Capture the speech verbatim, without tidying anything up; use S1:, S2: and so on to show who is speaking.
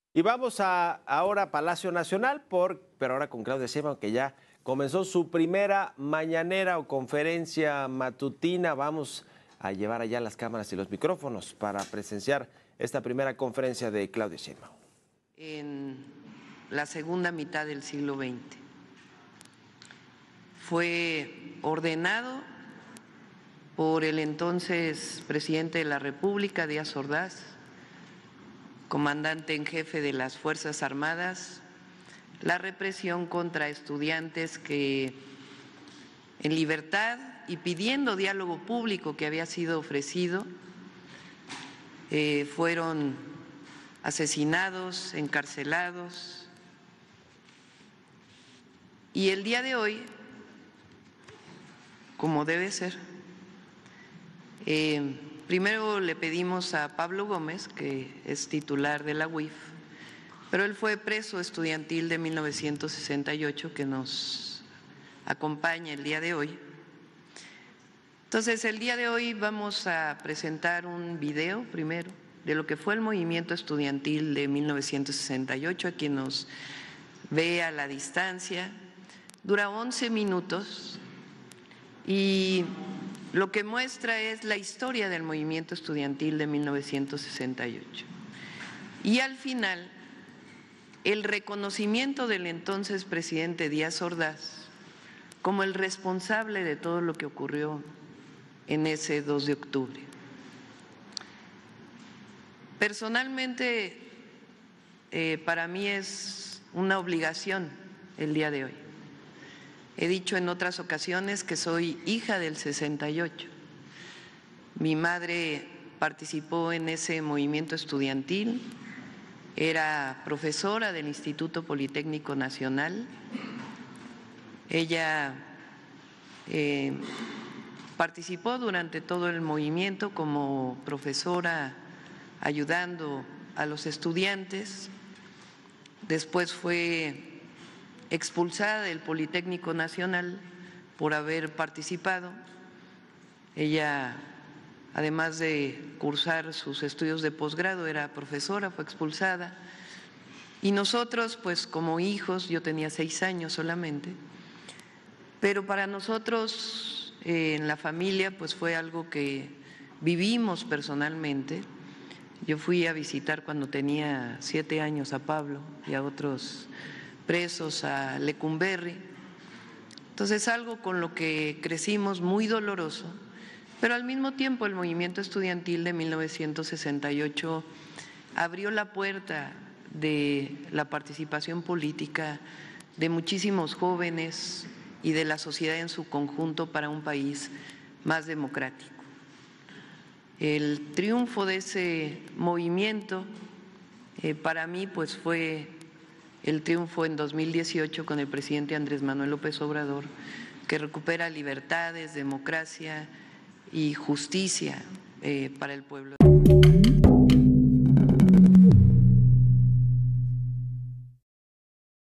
S1: Y vamos a ahora a Palacio Nacional, por, pero ahora con Claudia Sheinbaum, que ya comenzó su primera mañanera o conferencia matutina. Vamos a llevar allá las cámaras y los micrófonos para presenciar esta primera conferencia de Claudia Sheinbaum.
S2: En la segunda mitad del siglo veinte fue ordenado por el entonces presidente de la República, Díaz Ordaz, comandante en jefe de las Fuerzas Armadas, la represión contra estudiantes que en libertad y pidiendo diálogo público que había sido ofrecido, eh, fueron asesinados, encarcelados. Y el día de hoy, como debe ser, eh, primero le pedimos a Pablo Gómez, que es titular de la U I F, pero él fue preso estudiantil de mil novecientos sesenta y ocho, que nos acompaña el día de hoy. Entonces, el día de hoy vamos a presentar un video primero de lo que fue el movimiento estudiantil de mil novecientos sesenta y ocho, a quien nos ve a la distancia. Dura once minutos y lo que muestra es la historia del movimiento estudiantil de mil novecientos sesenta y ocho. Y al final, el reconocimiento del entonces presidente Díaz Ordaz como el responsable de todo lo que ocurrió en ese dos de octubre. Personalmente, eh, para mí es una obligación el día de hoy. He dicho en otras ocasiones que soy hija del sesenta y ocho. Mi madre participó en ese movimiento estudiantil, era profesora del Instituto Politécnico Nacional. Ella eh, participó durante todo el movimiento como profesora, ayudando a los estudiantes. Después fue expulsada del Politécnico Nacional por haber participado. Ella, además de cursar sus estudios de posgrado, era profesora, fue expulsada. Y nosotros, pues como hijos, yo tenía seis años solamente, pero para nosotros eh, en la familia pues fue algo que vivimos personalmente. Yo fui a visitar cuando tenía siete años a Pablo y a otros presos a Lecumberri. Entonces, algo con lo que crecimos muy doloroso, pero al mismo tiempo el movimiento estudiantil de mil novecientos sesenta y ocho abrió la puerta de la participación política de muchísimos jóvenes y de la sociedad en su conjunto para un país más democrático. El triunfo de ese movimiento eh, para mí pues fue el triunfo en dos mil dieciocho con el presidente Andrés Manuel López Obrador, que recupera libertades, democracia y justicia eh, para el pueblo.